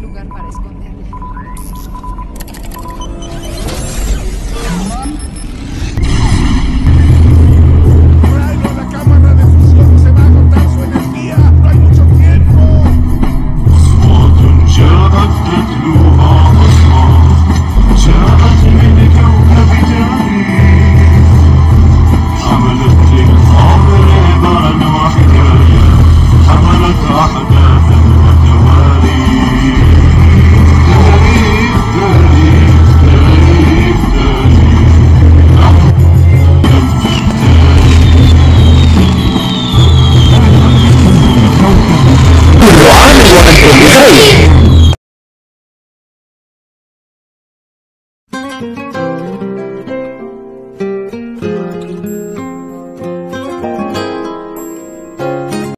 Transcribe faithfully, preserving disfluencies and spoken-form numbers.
lugar para esconderla. ¡Traigo la cámara de fusión! ¡Se va a agotar su energía! ¡No hay mucho tiempo! أصوات جاءت تتلوها أصوات جاءت من كوكب تاني حملت للقمر عبرا وحكاية حملت أحداثا وتواريخ تاريخ تاريخ تاريخ تاريخ كل عام وأنتم بخير.